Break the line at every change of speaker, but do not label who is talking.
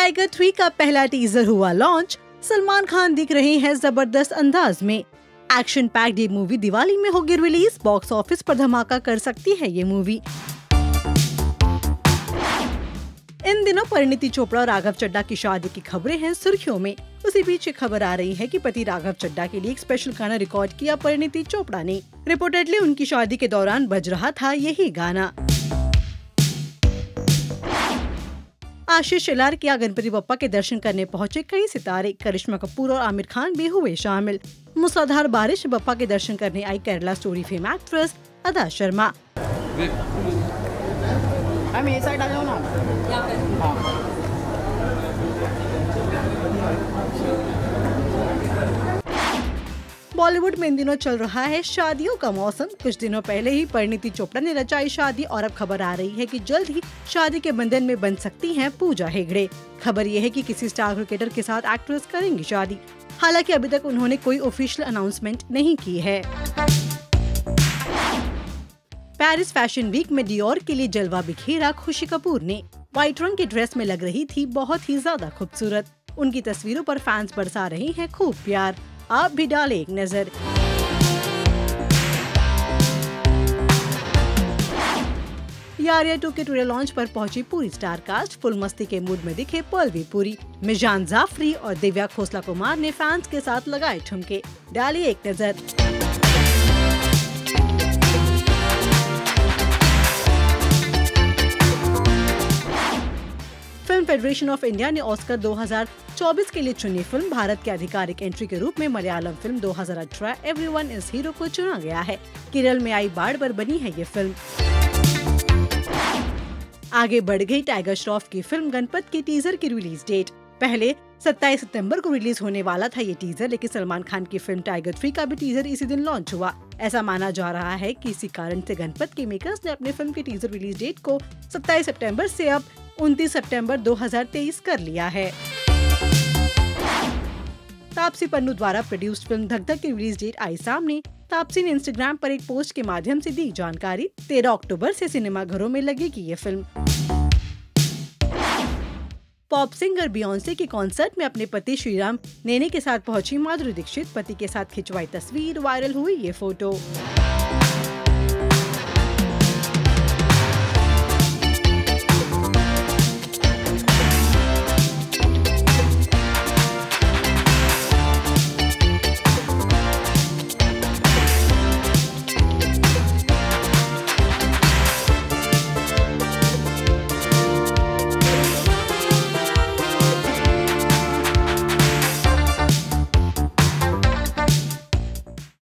Tiger 3 का पहला teaser हुआ लॉन्च। सलमान खान दिख रहे हैं जबरदस्त अंदाज में। एक्शन पैक्ड ये मूवी दिवाली में होगी रिलीज। बॉक्स ऑफिस पर धमाका कर सकती है ये मूवी। इन दिनों परिणीति चोपड़ा और राघव चड्ढा की शादी की खबरें हैं सुर्खियों में। उसी बीच ये खबर आ रही है कि पति राघव चड्ढा के लिए एक स्पेशल गाना रिकॉर्ड किया परिणीति चोपड़ा ने। रिपोर्टेडली उनकी शादी के दौरान बज रहा था यही गाना। आशीष शेलार किया गणपति बप्पा के दर्शन करने पहुंचे कई सितारे। करिश्मा कपूर और आमिर खान भी हुए शामिल। मूसलाधार बारिश बप्पा के दर्शन करने आई Kerala story fame actress Ada Sharma. Bollywood में इन दिनों चल रहा है शादियों का मौसम। कुछ दिनों पहले ही परिणीति चोपड़ा ने रचाई शादी और अब खबर आ रही है कि जल्द ही शादी के बंधन में बंध सकती हैं पूजा हेगड़े। खबर ये है कि किसी स्टार क्रिकेटर के साथ एक्ट्रेस करेंगी शादी। हालांकि अभी तक उन्होंने कोई ऑफिशियल अनाउंसमेंट नहीं की है। पेरिस फैशन वीक में डियोर के लिए जलवा बिखेरा खुशी कपूर ने। व्हाइट रंग की ड्रेस में लग रही थी बहुत ही ज्यादा खूबसूरत। उनकी तस्वीरों पर फैंस बरसा रहे हैं खूब प्यार। आप भी डालें एक नजर। यारिया 2 के टूर लॉन्च पर पहुंची पूरी स्टार कास्ट। फुल मस्ती के मूड में दिखे पलवी पुरी। मिजान जाफरी और दिव्या खोसला कुमार ने फैंस के साथ लगाए ठुमके। डालिए एक नजर। फिल्म फेडरेशन ऑफ इंडिया ने ऑस्कर 2024 के लिए चुनी फिल्म भारत के आधिकारिक एंट्री के रूप में Malayalam film 2018 everyone is hero को चुना गया है। केरल में आई बाढ़ पर बनी है ये फिल्म। आगे बढ़ गई टाइगर श्रॉफ की फिल्म गणपत की टीजर की रिलीज डेट। पहले 27 सितंबर को रिलीज होने वाला था ये टीजर, लेकिन सलमान खान की फिल्म टाइगर 3 का भी टीजर इसी दिन लॉन्च हुआ। ऐसा माना जा रहा है कि इसी कारण से गणपत के मेकर्स ने अपने फिल्म की टीजर रिलीज डेट को 27 सितंबर से अब 29 सितंबर 2023 कर लिया है। तापसी पन्नू द्वारा प्रोड्यूस्ड फिल्म धक धक की रिलीज डेट आई सामने। तापसी ने इंस्टाग्राम पर एक पोस्ट के माध्यम से दी जानकारी। 13 अक्टूबर से सिनेमाघरों में लगेगी ये फिल्म। पॉप सिंगर बियोंसे के कॉन्सर्ट में अपने पति श्रीराम नेने के साथ पहुंची माधुरी दीक्षित। पति के साथ खिंचवाई तस्वीर, वायरल हुई ये फोटो।